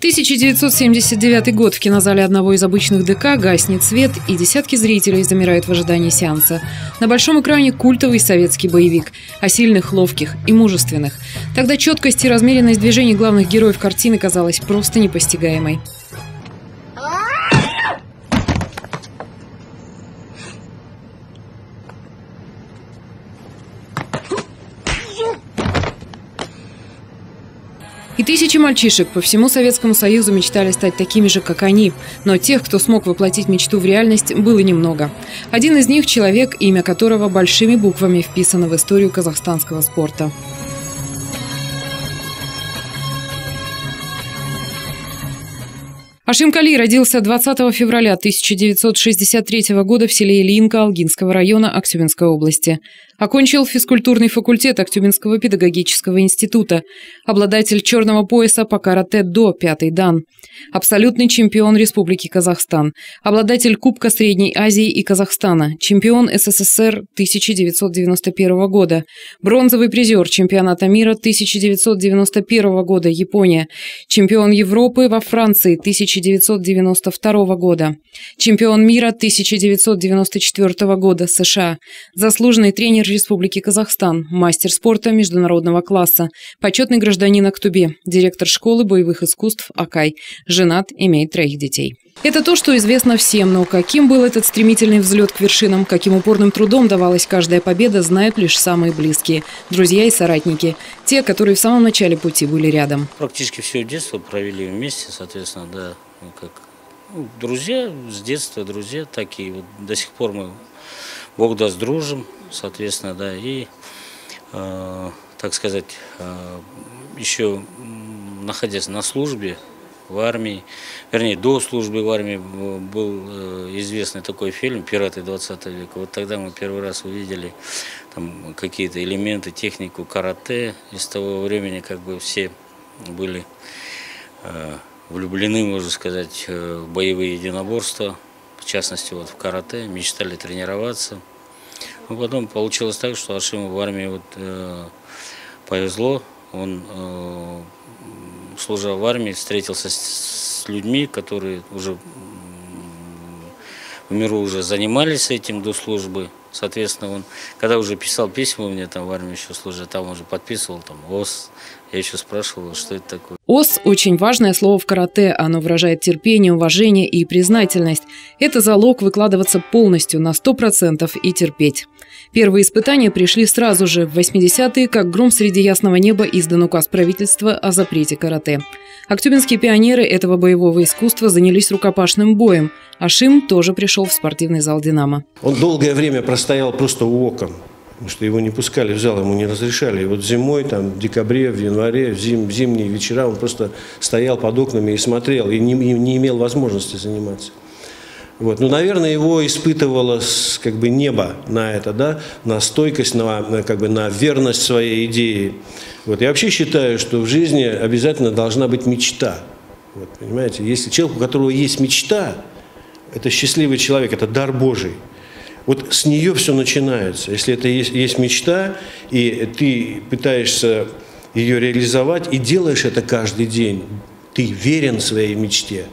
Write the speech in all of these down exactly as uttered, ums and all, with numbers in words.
тысяча девятьсот семьдесят девятый год. В кинозале одного из обычных ДК гаснет свет, и десятки зрителей замирают в ожидании сеанса. На большом экране культовый советский боевик о сильных, ловких и мужественных. Тогда четкость и размеренность движений главных героев картины казалась просто непостигаемой. И тысячи мальчишек по всему Советскому Союзу мечтали стать такими же, как они. Но тех, кто смог воплотить мечту в реальность, было немного. Один из них – человек, имя которого большими буквами вписано в историю казахстанского спорта. Ашим Кали родился двадцатого февраля тысяча девятьсот шестьдесят третьего года в селе Ильинка Алгинского района Актюбинской области. Окончил физкультурный факультет Актюбинского педагогического института. Обладатель черного пояса по карате до пятый дан. Абсолютный чемпион Республики Казахстан. Обладатель Кубка Средней Азии и Казахстана. Чемпион СССР тысяча девятьсот девяносто первого года. Бронзовый призер чемпионата мира тысяча девятьсот девяносто первого года Япония. Чемпион Европы во Франции тысяча девятьсот девяносто второго года. Чемпион мира тысяча девятьсот девяносто четвёртого года США. Заслуженный тренер Республики Казахстан. Мастер спорта международного класса. Почетный гражданин Актубе. Директор школы боевых искусств Акай. Женат, имеет троих детей. Это то, что известно всем, но каким был этот стремительный взлет к вершинам, каким упорным трудом давалась каждая победа, знают лишь самые близкие – друзья и соратники. Те, которые в самом начале пути были рядом. Практически все детство провели вместе, соответственно, да, ну, как ну, друзья с детства, друзья такие. Вот до сих пор мы, Бог даст, дружим, соответственно, да, и, э, так сказать, э, еще находясь на службе, в армии, вернее, до службы в армии был известный такой фильм «Пираты двадцатого века». Вот тогда мы первый раз увидели там какие-то элементы, технику карате. И с того времени как бы все были э, влюблены, можно сказать, в боевые единоборства, в частности, вот в карате, мечтали тренироваться. Но потом получилось так, что Ашиму в армии вот, э, повезло, он э, служа в армии, встретился с людьми, которые уже в миру уже занимались этим до службы. Соответственно, он, когда уже писал письма, мне там в армии еще служа, там уже подписывал там ОС. Я еще спрашивал, что это такое. ОС – очень важное слово в карате. Оно выражает терпение, уважение и признательность. Это залог выкладываться полностью на сто процентов и терпеть. Первые испытания пришли сразу же, в восьмидесятые, как гром среди ясного неба издан указ правительства о запрете карате. Актюбинские пионеры этого боевого искусства занялись рукопашным боем. Ашим тоже пришел в спортивный зал «Динамо». Он долгое время простоял просто у окон, потому что его не пускали в зал, ему не разрешали. И вот зимой, там, в декабре, в январе, в, зим, в зимние вечера он просто стоял под окнами и смотрел, и не, не имел возможности заниматься. Вот. Ну, наверное, его испытывало как бы небо на это, да, на стойкость, на, на, как бы, на верность своей идее. Вот. Я вообще считаю, что в жизни обязательно должна быть мечта. Вот, понимаете, если человек, у которого есть мечта, это счастливый человек, это дар Божий. Вот с нее все начинается. Если это есть, есть мечта, и ты пытаешься ее реализовать, и делаешь это каждый день, ты верен своей мечте,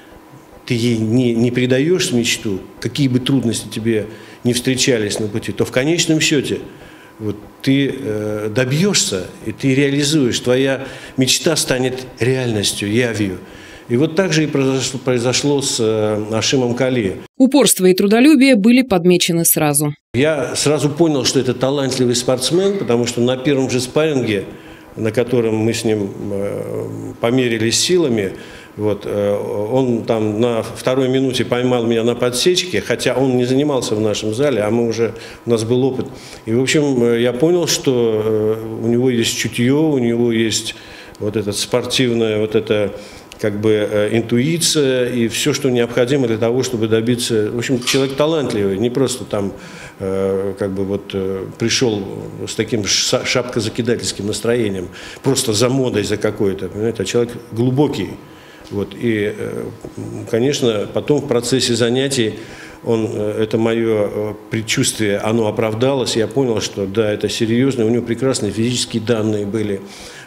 ты ей не, не предаешь мечту, какие бы трудности тебе не встречались на пути, то в конечном счете вот, ты э, добьешься, и ты реализуешь, твоя мечта станет реальностью, явью. И вот так же и произошло, произошло с э, Ашимом Кали. Упорство и трудолюбие были подмечены сразу. Я сразу понял, что это талантливый спортсмен, потому что на первом же спарринге, на котором мы с ним э, померились силами, вот, э, он там на второй минуте поймал меня на подсечке, хотя он не занимался в нашем зале, а мы уже, у нас был опыт. И, в общем, э, я понял, что э, у него есть чутье, у него есть вот это спортивное, вот это как бы э, интуиция и все, что необходимо для того, чтобы добиться. В общем, человек талантливый, не просто там э, как бы вот э, пришел с таким шапкозакидательским настроением, просто за модой, за какой-то, понимаете, а человек глубокий. Вот, и, э, конечно, потом в процессе занятий он, это мое предчувствие, оно оправдалось, я понял, что да, это серьезно, у него прекрасные физические данные были.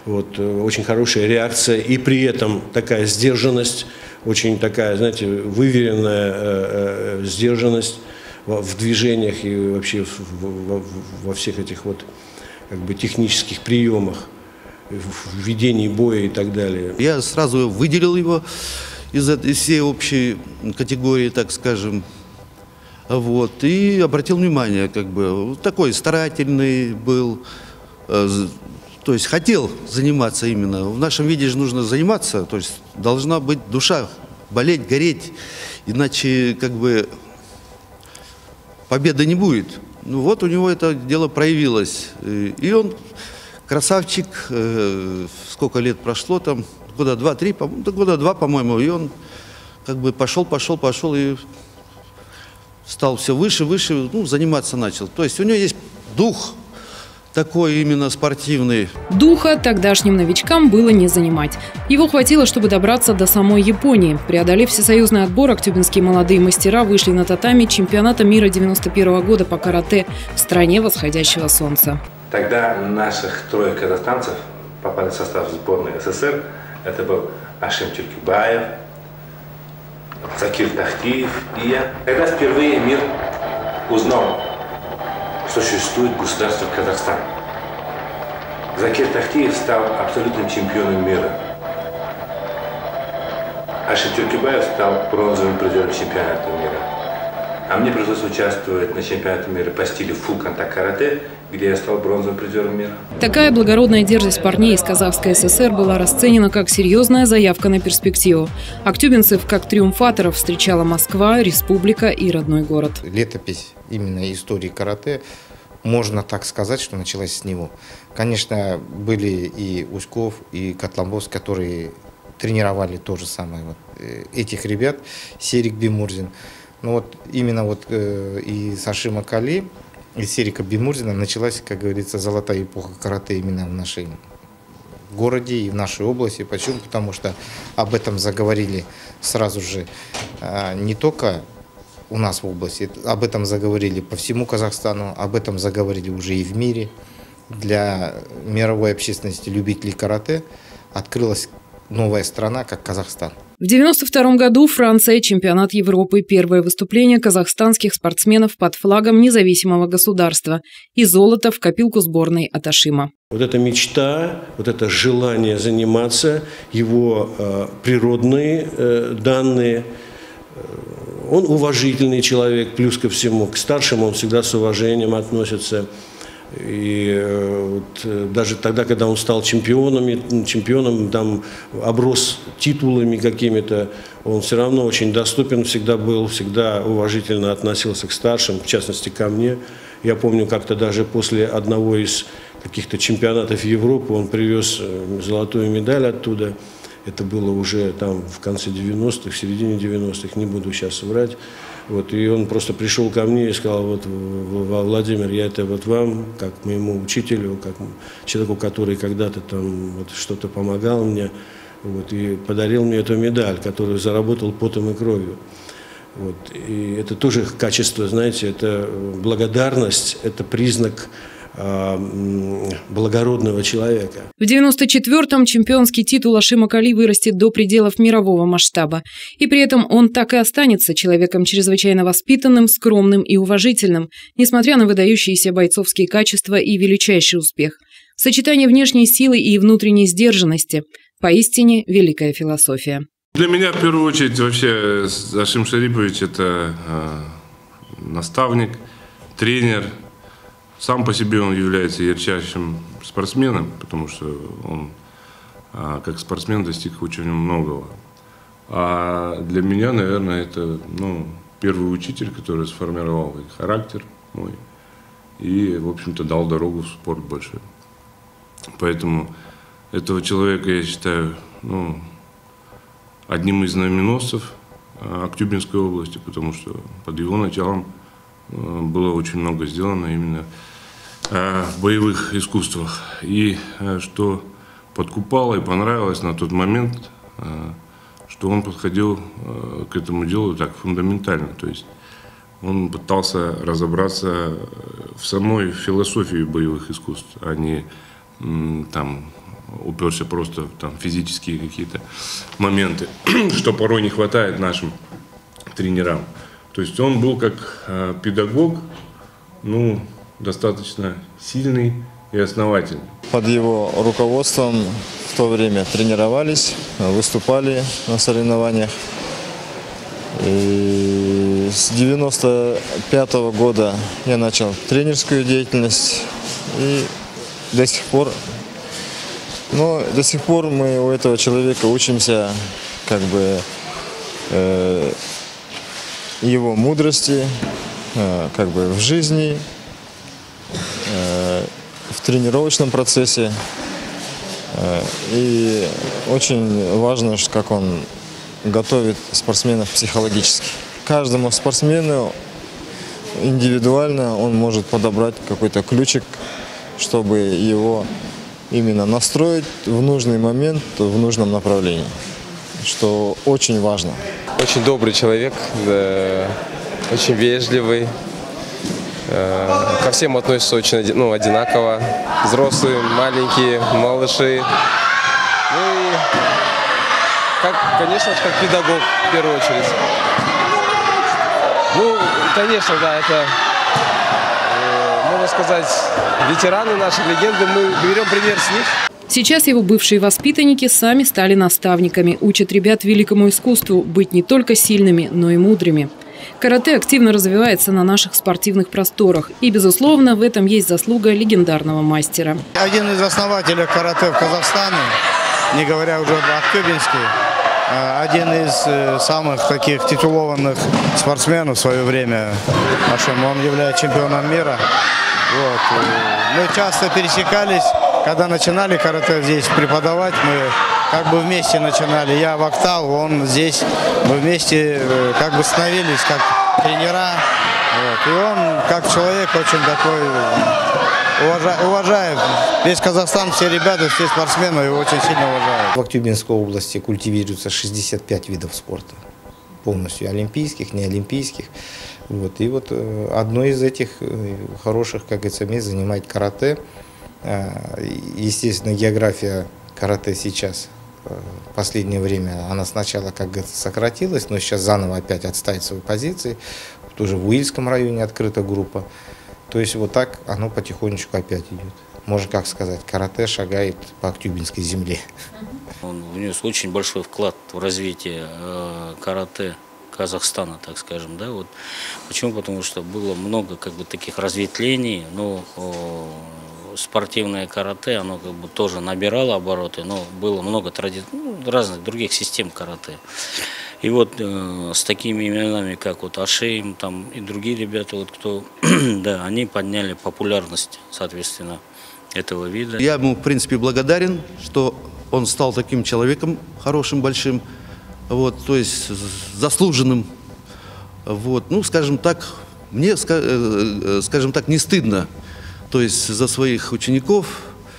Вот, очень хорошая реакция и при этом такая сдержанность, очень такая, знаете, выверенная э, э, сдержанность в, в движениях и вообще в, в, во всех этих вот как бы технических приемах, в ведении боя и так далее. Я сразу выделил его из этой всей общей категории, так скажем, вот, и обратил внимание, как бы, такой старательный был, э, то есть хотел заниматься именно. В нашем виде же нужно заниматься, то есть должна быть душа, болеть, гореть, иначе как бы победы не будет. Ну вот у него это дело проявилось, и он красавчик, э, сколько лет прошло там, года два-три, года два, по-моему, и он как бы пошел, пошел, пошел и стал все выше, выше, ну, заниматься начал. То есть у него есть дух такой именно спортивный. Духа тогдашним новичкам было не занимать. Его хватило, чтобы добраться до самой Японии. Преодолев всесоюзный отбор, актюбинские молодые мастера вышли на татами чемпионата мира девяносто первого года по карате в стране восходящего солнца. Тогда наших трое казахстанцев попали в состав сборной СССР. Это был Ашим Тюркибаев, Закир Тахтиев и я. Когда впервые мир узнал, что существует государство Казахстан, Закир Тахтиев стал абсолютным чемпионом мира. Ашим Тюркибаев стал бронзовым призером чемпионата мира. А мне пришлось участвовать на чемпионате мира по стилю фулл-контакт карате, где я стал бронзовым призером мира. Такая благородная дерзость парней из Казахской ССР была расценена как серьезная заявка на перспективу. Актюбинцев как триумфаторов встречала Москва, республика и родной город. Летопись именно истории карате, можно так сказать, что началась с него. Конечно, были и Уськов, и Котломбос, которые тренировали то же самое. Вот, этих ребят, Серик Бимурзин. Но вот именно вот э, и с Ашима Кали, и Серика Бимурзина началась, как говорится, золотая эпоха карате именно в нашем городе и в нашей области. Почему? Потому что об этом заговорили сразу же э, не только у нас в области, об этом заговорили по всему Казахстану, об этом заговорили уже и в мире. Для мировой общественности любителей карате открылась новая страна, как Казахстан. В девяносто втором году Франция, чемпионат Европы, первое выступление казахстанских спортсменов под флагом независимого государства и золото в копилку сборной от Ашима. Вот эта мечта, вот это желание заниматься, его э, природные э, данные, он уважительный человек, плюс ко всему, к старшим он всегда с уважением относится. И э, вот, даже тогда, когда он стал чемпионом, чемпионом там, оброс титулами какими-то, он все равно очень доступен всегда был, всегда уважительно относился к старшим, в частности ко мне. Я помню, как-то даже после одного из каких-то чемпионатов Европы он привез золотую медаль оттуда. Это было уже там в конце девяностых, в середине девяностых, не буду сейчас врать. Вот, и он просто пришел ко мне и сказал: вот, Владимир, я это вот вам, как моему учителю, как человеку, который когда-то там вот что-то помогал мне, вот, и подарил мне эту медаль, которую заработал потом и кровью. Вот, и это тоже качество, знаете, это благодарность, это признак благородного человека. В девяносто четвёртом чемпионский титул Ашима Кали вырастет до пределов мирового масштаба. И при этом он так и останется человеком чрезвычайно воспитанным, скромным и уважительным, несмотря на выдающиеся бойцовские качества и величайший успех. Сочетание внешней силы и внутренней сдержанности. Поистине великая философия. Для меня, в первую очередь, вообще Ашим Шарипович – это э, наставник, тренер. Сам по себе он является ярчайшим спортсменом, потому что он как спортсмен достиг очень многого. А для меня, наверное, это ну, первый учитель, который сформировал характер мой и, в общем-то, дал дорогу в спорт большой. Поэтому этого человека я считаю ну, одним из знаменосцев Актюбинской области, потому что под его началом было очень много сделано именно в боевых искусствах. И что подкупало и понравилось на тот момент, что он подходил к этому делу так фундаментально. То есть он пытался разобраться в самой философии боевых искусств, а не там уперся просто в там, физические какие-то моменты, что порой не хватает нашим тренерам. То есть он был как э, педагог, ну, достаточно сильный и основательный. Под его руководством в то время тренировались, выступали на соревнованиях. И с девяносто пятого года я начал тренерскую деятельность и до сих пор, но до сих пор мы у этого человека учимся как бы э, его мудрости, э, как бы в жизни, э, в тренировочном процессе. Э, и очень важно, как он готовит спортсменов психологически. Каждому спортсмену индивидуально он может подобрать какой-то ключик, чтобы его именно настроить в нужный момент, в нужном направлении, что очень важно. Очень добрый человек, да, очень вежливый, э, ко всем относится очень ну, одинаково, взрослые, маленькие, малыши. Ну и, как, конечно, как педагог в первую очередь. Ну, конечно, да, это, э, можно сказать, ветераны наши, легенды, мы берем пример с них. Сейчас его бывшие воспитанники сами стали наставниками, учат ребят великому искусству быть не только сильными, но и мудрыми. Карате активно развивается на наших спортивных просторах. И, безусловно, в этом есть заслуга легендарного мастера. Один из основателей карате в Казахстане, не говоря уже об Актюбинске, один из самых таких титулованных спортсменов в свое время. Он является чемпионом мира. Вот. Мы часто пересекались, когда начинали карате здесь преподавать, мы как бы вместе начинали. Я в Актау, он здесь. Мы вместе как бы становились как тренера. Вот. И он как человек очень такой, уважа, уважает. Весь Казахстан, все ребята, все спортсмены его очень сильно уважают. В Актюбинской области культивируется шестьдесят пять видов спорта. Полностью олимпийских, неолимпийских. Вот. И вот одно из этих хороших, как говорится, мест занимает карате. Естественно, география карате сейчас в последнее время, она сначала как говорится сократилась, но сейчас заново опять отставит свои позиции. Тоже в Уильском районе открыта группа. То есть вот так оно потихонечку опять идет. Можно как сказать, карате шагает по Актюбинской земле. Он внес очень большой вклад в развитие э, карате Казахстана, так скажем, да, вот. Почему? Потому что было много как бы таких разветвлений, но о, спортивное карате, оно как бы тоже набирало обороты, но было много тради... ну, разных других систем карате. И вот э, с такими именами, как вот Ашеем, там и другие ребята, вот кто, да, они подняли популярность, соответственно, этого вида. Я ему, в принципе, благодарен, что он стал таким человеком хорошим, большим, вот, то есть заслуженным. Вот, ну, скажем так, мне, скажем так, не стыдно, то есть за своих учеников,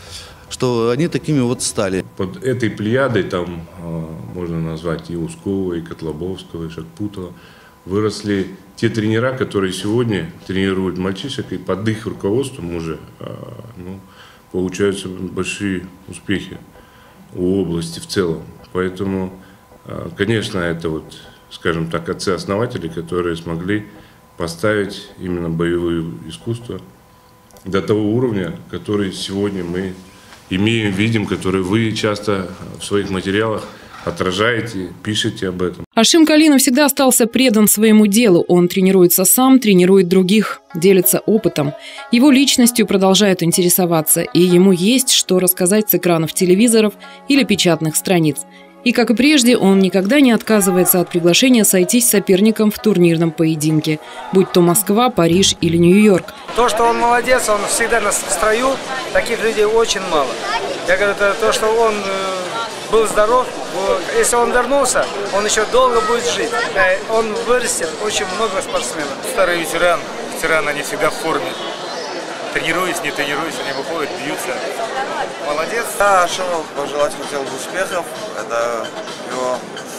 что они такими вот стали. Под этой плеядой там можно назвать и Ускова, и Котлобовского, и Шакпутова. Выросли те тренера, которые сегодня тренируют мальчишек, и под их руководством уже ну, получаются большие успехи у области в целом. Поэтому, конечно, это вот, скажем так, отцы-основатели, которые смогли поставить именно боевое искусство до того уровня, который сегодня мы имеем, видим, который вы часто в своих материалах отражаете, пишете об этом. Ашим Калинов всегда остался предан своему делу. Он тренируется сам, тренирует других, делится опытом. Его личностью продолжают интересоваться, и ему есть что рассказать с экранов телевизоров или печатных страниц. И, как и прежде, он никогда не отказывается от приглашения сойтись с соперником в турнирном поединке, будь то Москва, Париж или Нью-Йорк. То, что он молодец, он всегда в строю, таких людей очень мало. Я говорю, это то, что он был здоров, если он вернулся, он еще долго будет жить. Он вырастет очень много спортсменов. Старый ветеран, ветераны, они всегда в форме. Тренируясь, не тренируясь, они выходят, бьются. Молодец. Да, Ашиму пожелать хотел бы успехов. Это его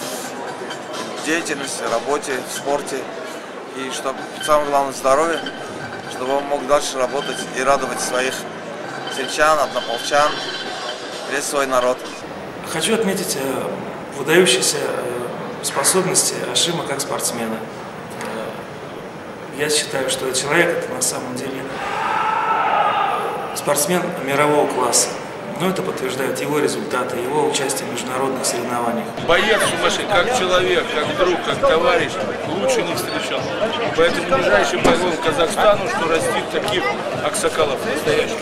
деятельности, работе, в спорте. И чтобы, самое главное, здоровье, чтобы он мог дальше работать и радовать своих сельчан, однополчан. весь свой народ. Хочу отметить выдающиеся способности Ашима как спортсмена. Я считаю, что человек это на самом деле спортсмен мирового класса. Но это подтверждают его результаты, его участие в международных соревнованиях. Боец сумасшедший, как человек, как друг, как товарищ, лучше не встречал. Поэтому ближайший позвон Казахстану, что растит таких аксакалов настоящих.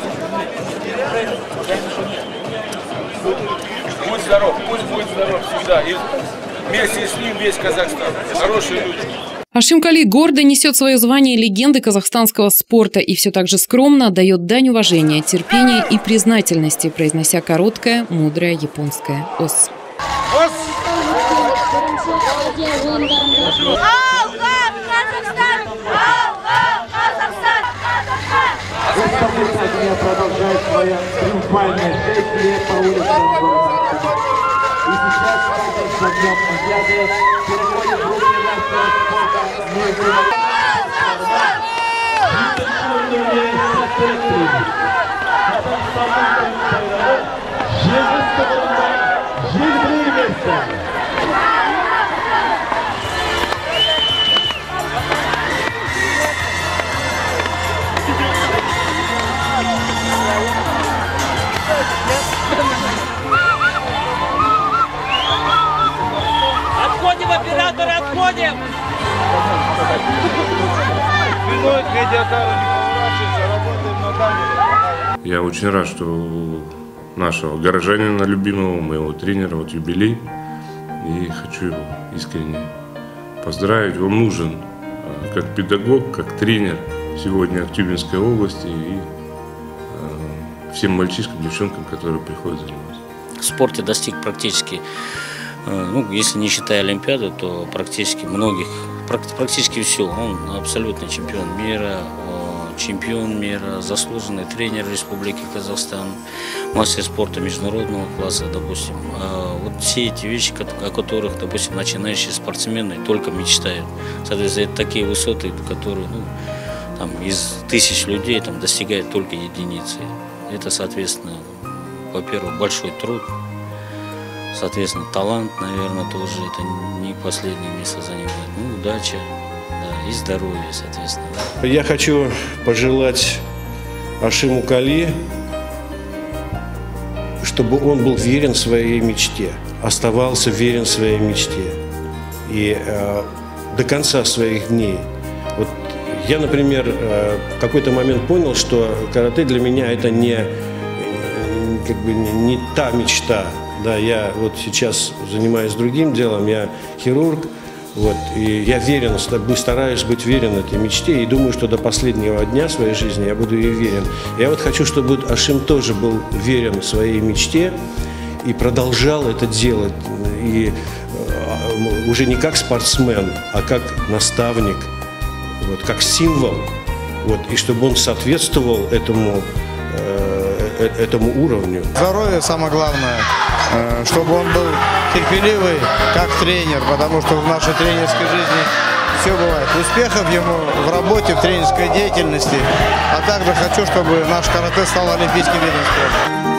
Будь здоров, пусть будет здоров всегда. И вместе с ним весь Казахстан. Хорошие люди. Ашим Кали гордо несет свое звание легенды казахстанского спорта и все так же скромно отдает дань уважения, терпения и признательности, произнося короткое, мудрое японское «ос». Продолжает свое триумфальное шествие по улицам города. И сейчас с огнем взгляды переходит в руки мастера спорта между Отходим, операторы, отходим! Я очень рад, что у нашего горожанина любимого, моего тренера, вот юбилей. И хочу его искренне поздравить. Он нужен как педагог, как тренер сегодня в Тюбинской области и всем мальчишкам, девчонкам, которые приходят заниматься. В спорте достиг практически, ну, если не считая Олимпиаду, то практически многих, практически все. Он абсолютный чемпион мира, чемпион мира, заслуженный тренер Республики Казахстан, мастер спорта международного класса, допустим. Вот все эти вещи, о которых, допустим, начинающие спортсмены только мечтают. Соответственно, это такие высоты, которые, ну, там, из тысяч людей там, достигают только единицы. Это, соответственно, во-первых, большой труд, соответственно, талант, наверное, тоже это не последнее место занимает. Ну, удача, да, и здоровье, соответственно. Я хочу пожелать Ашиму Кали, чтобы он был верен своей мечте, оставался верен своей мечте и э, до конца своих дней. Вот я, например, в какой-то момент понял, что карате для меня это не, как бы, не та мечта. Да, я вот сейчас занимаюсь другим делом, я хирург, вот, и я верен, стараюсь быть верен этой мечте и думаю, что до последнего дня своей жизни я буду ей верен. Я вот хочу, чтобы Ашим тоже был верен своей мечте и продолжал это делать, и уже не как спортсмен, а как наставник. Вот, как символ, вот, и чтобы он соответствовал этому, э, этому уровню. Здоровье самое главное, э, чтобы он был терпеливый, как тренер, потому что в нашей тренерской жизни все бывает. Успехов ему в работе, в тренерской деятельности, а также хочу, чтобы наш карате стал олимпийским видом спорта.